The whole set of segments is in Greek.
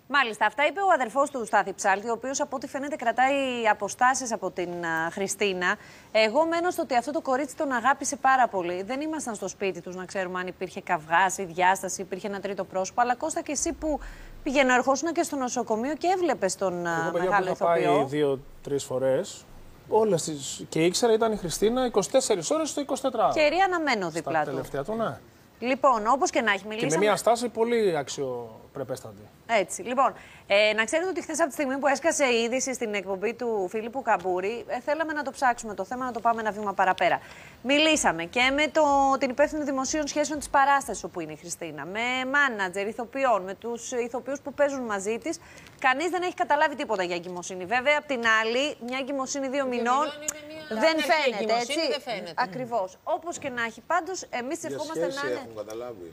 Μάλιστα, αυτά είπε ο αδερφός του Στάθη Ψάλτη, ο οποίος από ό,τι φαίνεται κρατάει αποστάσεις από την Χριστίνα. Εγώ μένω στο ότι αυτό το κορίτσι τον αγάπησε πάρα πολύ. Δεν ήμασταν στο σπίτι τους να ξέρουμε αν υπήρχε καυγάς ή διάσταση, υπήρχε ένα τρίτο πρόσωπο. Αλλά Κώστα, και εσύ που πηγαίνω, ερχόσουν και στο νοσοκομείο και έβλεπες τον μεγάλο ηθοποιό. Έχω πάει 2-3 φορές. Όλες τις... Και ήξερα ήταν η Χριστίνα 24 ώρες στο 24ωρο. Και Ρία Αναμένο δίπλα του. Τελευταία του, ναι. Λοιπόν, όπως και να έχει μιλήσει. Και με μια στάση πολύ αξιοπρεπέστατη. Έτσι. Λοιπόν, να ξέρετε ότι χθες από τη στιγμή που έσκασε η είδηση στην εκπομπή του Φίλιππου Καμπούρη, θέλαμε να το ψάξουμε το θέμα, να το πάμε ένα βήμα παραπέρα. Μιλήσαμε και με την υπεύθυνη δημοσίων σχέσεων της παράστασης όπου είναι η Χριστίνα, με μάνατζερ ηθοποιών, με τους ηθοποιούς που παίζουν μαζί της. Κανείς δεν έχει καταλάβει τίποτα για εγκυμοσύνη. Βέβαια, απ' την άλλη, μια εγκυμοσύνη 2 μηνών δεν φαίνεται, έτσι. Ακριβώς. Όπως και να έχει. Πάντως, εμείς ευχόμαστε να είναι. Καταλάβει.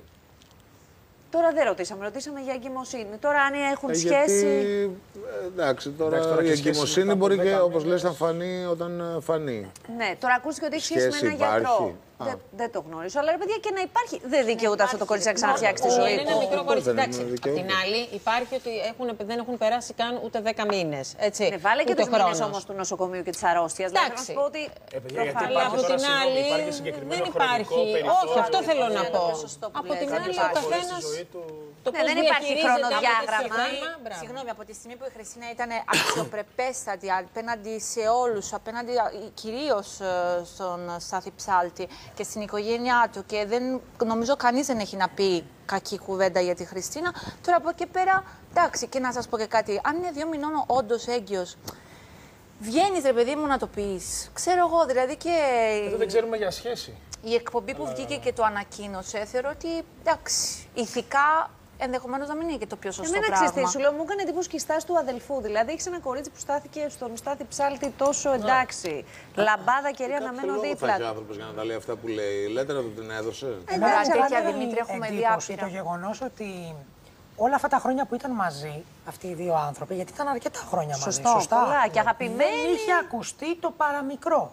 Τώρα δεν ρωτήσαμε για εγκυμοσύνη. Τώρα αν έχουν σχέση. Εντάξει, τώρα η εγκυμοσύνη μπορεί και, όπως λες, να φανεί όταν φανεί. Ναι, τώρα ακούστηκε ότι έχει σχέση με έναν γιατρό. Δεν το γνωρίζω. Αλλά ρε παιδιά, και να υπάρχει. Δεν δικαιούται αυτό το κορίτσι να ξαναφτιάξει τη ζωή του. Είναι ένα μικρό κορίτσι. Εντάξει. Απ' την άλλη, υπάρχει ότι δεν έχουν περάσει καν ούτε 10 μήνες. Βάλε και τους μήνες όμως του νοσοκομείου και της αρρώστιας. Εντάξει. Αλλά από την άλλη δεν υπάρχει. Όχι, αυτό θέλω να πω. Από την άλλη, ο καθένας. Δεν υπάρχει χρονοδιάγραμμα. Συγγνώμη, από τη στιγμή που η Χριστίνα ήταν αξιοπρεπέστατη απέναντι σε όλους, απέναντι κυρίως στον Στάθη Ψάλτη και στην οικογένειά του, και δεν νομίζω κανείς δεν έχει να πει κακή κουβέντα για τη Χριστίνα. Τώρα από εκεί πέρα, εντάξει, και να σας πω και κάτι. Αν είναι 2 μηνών όντως έγκυος, βγαίνεις ρε παιδί μου να το πεις. Ξέρω εγώ, δηλαδή και. Εδώ δεν ξέρουμε για σχέση. Η εκπομπή που βγήκε και το ανακοίνωσε, θεωρώ ότι εντάξει, ηθικά ενδεχομένως να μην είναι και το πιο σωστό πράγμα. Εμένα σου λέω, μου έκανε εντύπωση και η στάση του αδελφού. Δηλαδή, έχει ένα κορίτσι που στάθηκε στον Στάθη Ψάλτη τόσο εντάξει. Λαμπάδα και Ρία Αναμένο δίπλα. Δεν έχει άνθρωπος για να τα λέει αυτά που λέει. Λέτε να του την έδωσε. Τέτοια Δημήτρη έχουμε δει άπειρα. Το γεγονός ότι όλα αυτά τα χρόνια που ήταν μαζί, αυτοί οι δύο άνθρωποι, γιατί ήταν αρκετά χρόνια μαζί. Σωστά. Πολλά και αγαπημένοι. Δεν είχε ακουστεί το παραμικρό.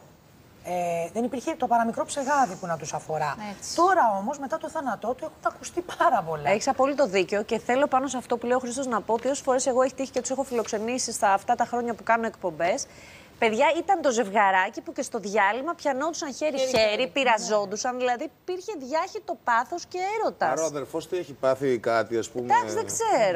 Δεν υπήρχε το παραμικρό ψεγάδι που να τους αφορά. Έτσι. Τώρα όμως, μετά το θάνατό του, έχουν ακουστεί πάρα πολλά. Έχεις απόλυτο δίκιο και θέλω πάνω σε αυτό που λέει ο Χρήστος να πω ότι όσες φορές εγώ έχει τύχει και τους έχω φιλοξενήσει στα αυτά τα χρόνια που κάνω εκπομπές. Παιδιά, ήταν το ζευγαράκι που και στο διάλειμμα πιανόντουσαν χέρι-χέρι, πειραζόντουσαν. Δηλαδή υπήρχε διάχυτο πάθος και έρωτας. Άρα ο αδερφός τι έχει πάθει κάτι, ας πούμε. Εντάξει, δεν ξέρω.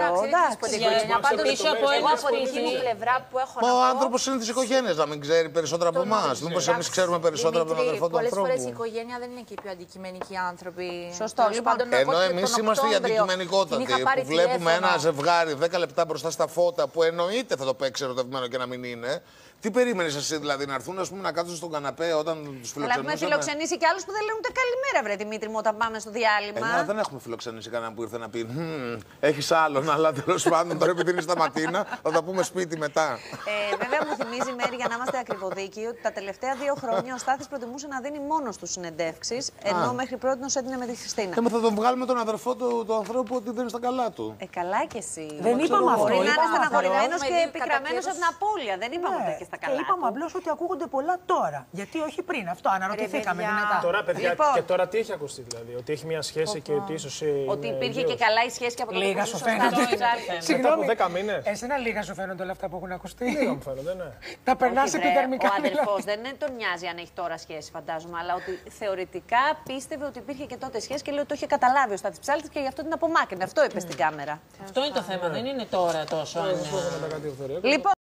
Πίσω από τη δική μου πλευρά που έχω. Μα ο άνθρωπος είναι της οικογένειας, να μην ξέρει περισσότερα από εμάς. Μήπως εμείς ξέρουμε περισσότερα από τον αδερφό του ανθρώπου. Πολλές φορές η οικογένεια δεν είναι και οι πιο αντικειμενικοί άνθρωποι. Σωστό. Ενώ εμείς είμαστε οι αντικειμενικότατοι. Που βλέπουμε ένα ζευγάρι 10 λεπτά μπροστά στα φώτα που εννοείται θα το παίξει ερωτευμένο και να μην είναι. Τι περίμενες εσύ, δηλαδή, να έρθουν να κάτσουν στον καναπέ όταν τους φιλοξενούσαμε. Αλλά έχουμε φιλοξενήσει και άλλους που δεν λένε ούτε καλημέρα, βρε Δημήτρη μου, όταν πάμε στο διάλειμμα. Δεν έχουμε φιλοξενήσει κανέναν που ήρθε να πει έχεις άλλον, αλλά τέλος πάντων τώρα επειδή είναι στα ματίνα θα τα πούμε σπίτι μετά. Βέβαια μου θυμίζει η Μέρη, για να είμαστε ακριβοδίκοι, ότι τα τελευταία 2 χρόνια ο Στάθης προτιμούσε να δίνει μόνος του συνεντεύξεις, ενώ μέχρι πρότινος έδινε με τη Χριστίνα. Θα τον βγάλουμε τον αδερφό του ανθρώπου ότι δεν είναι στα καλά του. Καλά κι εσύ. Δεν είπαμε αυτό. Μπορεί να είναι στεναχωρημένος και επικραμμένος από την απώλεια. Δεν είπαμε ότι και στα καλά. Είπαμε απλώς ότι ακούγονται πολλά τώρα. Γιατί όχι πριν. Αυτό αναρωτηθήκαμε δυνατά. Τώρα, παιδιά, και τώρα τι έχει ακουστεί, δηλαδή. Ότι έχει μια σχέση και ότι ίσως. Ότι υπήρχε και καλά η σχέση και από τον Λίγα σου φαίνονται. Συγγνώμη, 10 μήνες. Εσένα λίγα σου φαίνονται όλα αυτά που έχουν ακουστεί. Λίγα μου φαίνονται, ναι. Τα περνάς επιδερμικά. Ο αδερφός δεν τον νοιάζει αν έχει τώρα σχέση, φαντάζομαι, αλλά ότι θεωρητικά πίστευε ότι υπήρχε και τότε σχέση και λέει ότι το είχε καταλάβει ο Στάθης Ψάλτης και γι' αυτό την απομάκρυνε. Αυτό είπε στην κάμερα. Αυτό είναι το θέμα, δεν είναι τώρα τόσο. Λοιπόν.